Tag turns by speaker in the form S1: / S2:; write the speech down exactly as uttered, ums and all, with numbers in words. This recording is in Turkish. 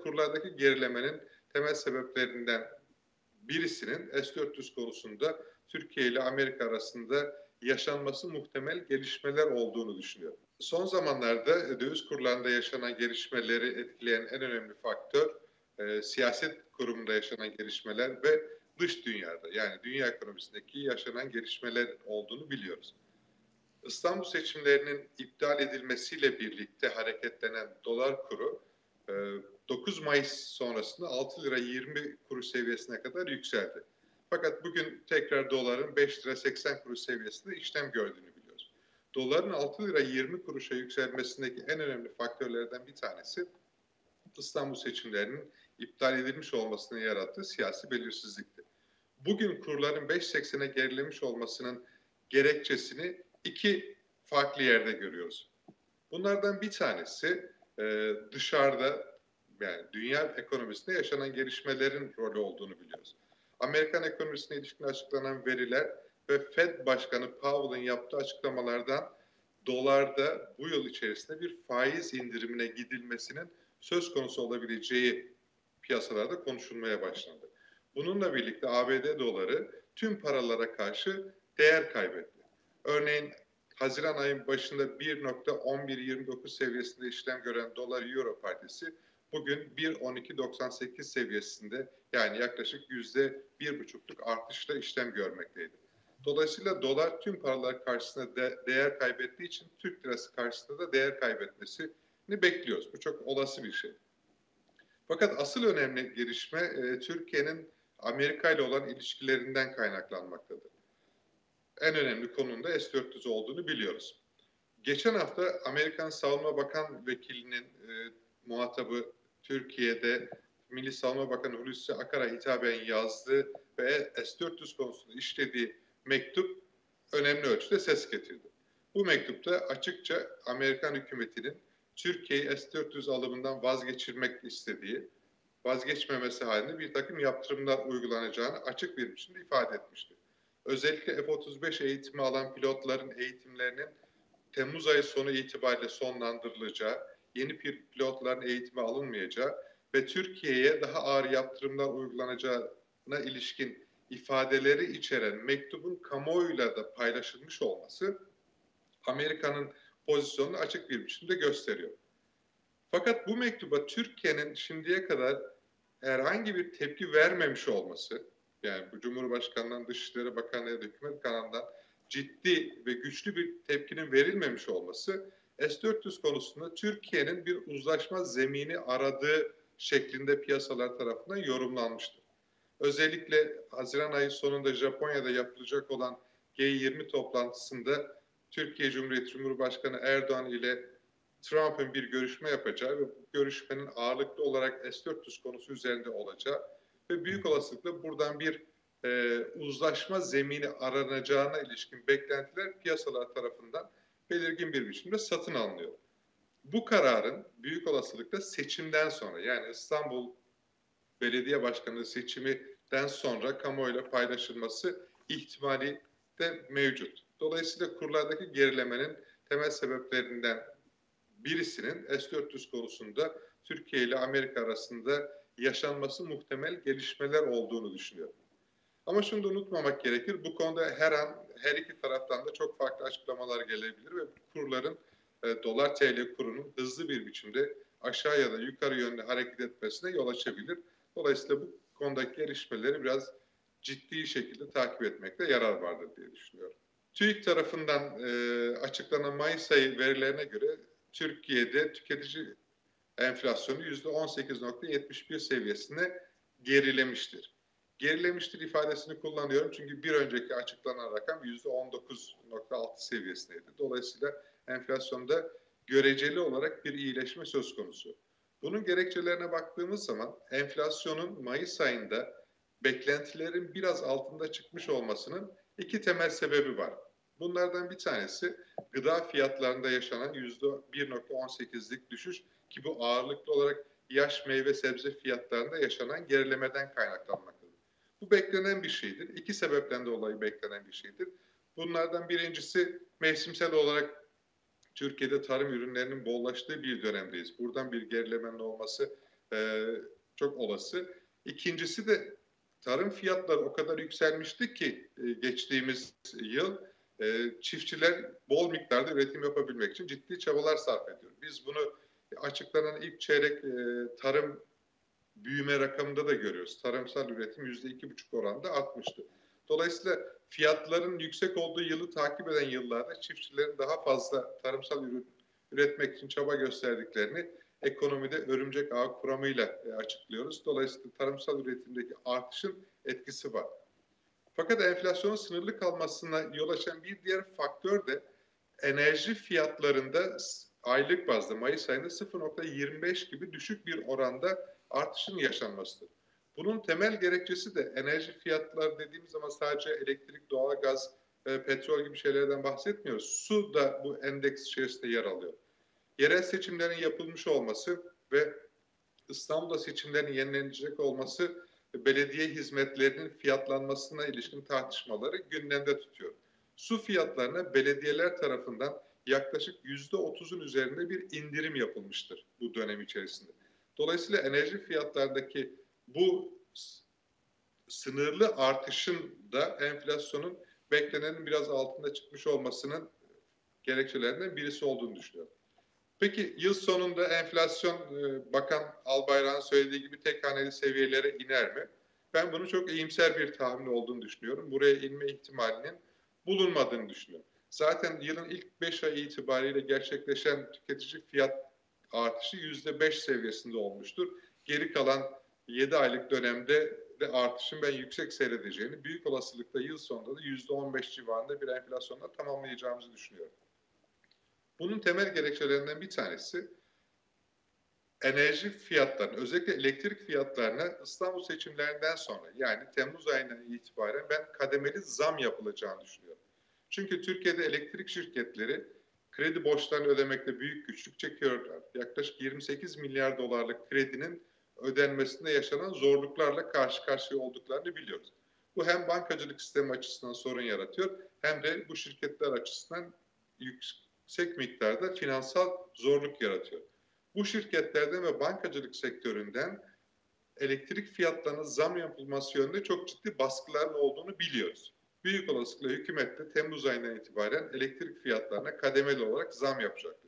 S1: kurlardaki gerilemenin temel sebeplerinden birisinin S dört yüz konusunda Türkiye ile Amerika arasında yaşanması muhtemel gelişmeler olduğunu düşünüyorum. Son zamanlarda döviz kurlarında yaşanan gelişmeleri etkileyen en önemli faktör e, siyaset kurumunda yaşanan gelişmeler ve dış dünyada, yani dünya ekonomisindeki yaşanan gelişmeler olduğunu biliyoruz. İstanbul seçimlerinin iptal edilmesiyle birlikte hareketlenen dolar kuru dokuz Mayıs sonrasında altı lira yirmi kuruş seviyesine kadar yükseldi. Fakat bugün tekrar doların beş lira seksen kuruş seviyesinde işlem gördüğünü biliyoruz. Doların altı lira yirmi kuruşa yükselmesindeki en önemli faktörlerden bir tanesi İstanbul seçimlerinin iptal edilmiş olmasının yarattığı siyasi belirsizlikti. Bugün kurların beş seksene gerilemiş olmasının gerekçesini iki farklı yerde görüyoruz. Bunlardan bir tanesi dışarıda, yani dünya ekonomisinde yaşanan gelişmelerin rolü olduğunu biliyoruz. Amerikan ekonomisine ilişkin açıklanan veriler ve Fed Başkanı Powell'ın yaptığı açıklamalardan dolarda bu yıl içerisinde bir faiz indirimine gidilmesinin söz konusu olabileceği piyasalarda konuşulmaya başlandı. Bununla birlikte A B D doları tüm paralara karşı değer kaybetti. Örneğin Haziran ayın başında bir nokta on bir yirmi dokuz seviyesinde işlem gören dolar euro paritesi bugün bir nokta on iki doksan sekiz seviyesinde, yani yaklaşık yüzde bir buçukluk artışla işlem görmekteydi. Dolayısıyla dolar tüm paralar karşısında de değer kaybettiği için Türk lirası karşısında da değer kaybetmesini bekliyoruz. Bu çok olası bir şey. Fakat asıl önemli gelişme e, Türkiye'nin Amerika ile olan ilişkilerinden kaynaklanmaktadır. En önemli konunun da S dört yüz olduğunu biliyoruz. Geçen hafta Amerikan Savunma Bakan Vekilinin e, muhatabı Türkiye'de Milli Savunma Bakanı Hulusi Akar'a hitaben yazdığı ve S dört yüz konusunda işlediği mektup önemli ölçüde ses getirdi. Bu mektupta açıkça Amerikan hükümetinin Türkiye'yi S dört yüz alımından vazgeçirmek istediği, vazgeçmemesi halinde bir takım yaptırımlar uygulanacağını açık bir biçimde ifade etmişti. Özellikle F otuz beş eğitimi alan pilotların eğitimlerinin Temmuz ayı sonu itibariyle sonlandırılacağı, yeni pilotların eğitime alınmayacağı ve Türkiye'ye daha ağır yaptırımlar uygulanacağına ilişkin ifadeleri içeren mektubun kamuoyuyla da paylaşılmış olması Amerika'nın pozisyonunu açık bir biçimde gösteriyor. Fakat bu mektuba Türkiye'nin şimdiye kadar herhangi bir tepki vermemiş olması, yani bu Cumhurbaşkanı'ndan, Dışişleri Bakanlığı ya da hükümet kanalından ciddi ve güçlü bir tepkinin verilmemiş olması S dört yüz konusunda Türkiye'nin bir uzlaşma zemini aradığı şeklinde piyasalar tarafından yorumlanmıştır. Özellikle Haziran ayı sonunda Japonya'da yapılacak olan G yirmi toplantısında Türkiye Cumhuriyeti Cumhurbaşkanı Erdoğan ile Trump'ın bir görüşme yapacağı ve bu görüşmenin ağırlıklı olarak S dört yüz konusu üzerinde olacağı ve büyük olasılıkla buradan bir e, uzlaşma zemini aranacağına ilişkin beklentiler piyasalar tarafından belirgin bir biçimde satın alınıyor. Bu kararın büyük olasılıkla seçimden sonra, yani İstanbul Belediye Başkanlığı seçiminden sonra kamuoyuyla paylaşılması ihtimali de mevcut. Dolayısıyla kurlardaki gerilemenin temel sebeplerinden birisinin S dört yüz konusunda Türkiye ile Amerika arasında yaşanması muhtemel gelişmeler olduğunu düşünüyorum. Ama şunu da unutmamak gerekir, bu konuda her an her iki taraftan da çok farklı açıklamalar gelebilir ve kurların, e, dolar T L kurunun hızlı bir biçimde aşağı ya da yukarı yönde hareket etmesine yol açabilir. Dolayısıyla bu konudaki gelişmeleri biraz ciddi şekilde takip etmekte yarar vardır diye düşünüyorum. TÜİK tarafından e, açıklanan Mayıs ayı verilerine göre Türkiye'de tüketici enflasyonu yüzde on sekiz nokta yetmiş bir seviyesine gerilemiştir. Gerilemiştir ifadesini kullanıyorum çünkü bir önceki açıklanan rakam yüzde on dokuz nokta altı seviyesindeydi. Dolayısıyla enflasyonda göreceli olarak bir iyileşme söz konusu. Bunun gerekçelerine baktığımız zaman enflasyonun Mayıs ayında beklentilerin biraz altında çıkmış olmasının iki temel sebebi var. Bunlardan bir tanesi gıda fiyatlarında yaşanan yüzde bir nokta on sekizlik düşüş ki bu ağırlıklı olarak yaş meyve sebze fiyatlarında yaşanan gerilemeden kaynaklanmaktadır. Bu beklenen bir şeydir. İki sebepten dolayı beklenen bir şeydir. Bunlardan birincisi mevsimsel olarak Türkiye'de tarım ürünlerinin bollaştığı bir dönemdeyiz. Buradan bir gerilemenin olması e, çok olası. İkincisi de tarım fiyatları o kadar yükselmişti ki e, geçtiğimiz yıl e, çiftçiler bol miktarda üretim yapabilmek için ciddi çabalar sarf ediyor. Biz bunu açıklanan ilk çeyrek e, tarım büyüme rakamında da görüyoruz. Tarımsal üretim yüzde iki buçuk oranda artmıştı. Dolayısıyla fiyatların yüksek olduğu yılı takip eden yıllarda çiftçilerin daha fazla tarımsal ürün üretmek için çaba gösterdiklerini ekonomide örümcek ağı kuramıyla e, açıklıyoruz. Dolayısıyla tarımsal üretimdeki artışın etkisi var. Fakat enflasyonun sınırlı kalmasına yol açan bir diğer faktör de enerji fiyatlarında aylık bazda Mayıs ayında sıfır nokta yirmi beş gibi düşük bir oranda artışın yaşanmasıdır. Bunun temel gerekçesi de enerji fiyatları dediğimiz zaman sadece elektrik, doğalgaz, e, petrol gibi şeylerden bahsetmiyoruz. Su da bu endeks içerisinde yer alıyor. Yerel seçimlerin yapılmış olması ve İstanbul'da seçimlerin yenilenecek olması belediye hizmetlerinin fiyatlanmasına ilişkin tartışmaları gündemde tutuyor. Su fiyatlarına belediyeler tarafından yaklaşık yüzde otuzun üzerinde bir indirim yapılmıştır bu dönem içerisinde. Dolayısıyla enerji fiyatlarındaki bu sınırlı artışın da enflasyonun beklenenin biraz altında çıkmış olmasının gerekçelerinden birisi olduğunu düşünüyorum. Peki yıl sonunda enflasyon e, Bakan Albayrak'ın söylediği gibi tek haneli seviyelere iner mi? Ben bunu çok iyimser bir tahmin olduğunu düşünüyorum. Buraya inme ihtimalinin bulunmadığını düşünüyorum. Zaten yılın ilk beş ayı itibariyle gerçekleşen tüketici fiyat artışı yüzde beş seviyesinde olmuştur. Geri kalan yedi aylık dönemde de artışın ben yüksek seyredeceğini, büyük olasılıkla yıl sonunda da yüzde on beş civarında bir enflasyonla tamamlayacağımızı düşünüyorum. Bunun temel gerekçelerinden bir tanesi enerji fiyatlarının, özellikle elektrik fiyatlarına İstanbul seçimlerinden sonra yani Temmuz ayından itibaren ben kademeli zam yapılacağını düşünüyorum. Çünkü Türkiye'de elektrik şirketleri kredi borçlarını ödemekte büyük güçlük çekiyorlar. Yaklaşık yirmi sekiz milyar dolarlık kredinin ödenmesinde yaşanan zorluklarla karşı karşıya olduklarını biliyoruz. Bu hem bankacılık sistemi açısından sorun yaratıyor hem de bu şirketler açısından yüksek miktarda finansal zorluk yaratıyor. Bu şirketlerden ve bankacılık sektöründen elektrik fiyatlarına zam yapılması yönünde çok ciddi baskıların olduğunu biliyoruz. Büyük olasılıkla hükümet de Temmuz ayından itibaren elektrik fiyatlarına kademeli olarak zam yapacaktır.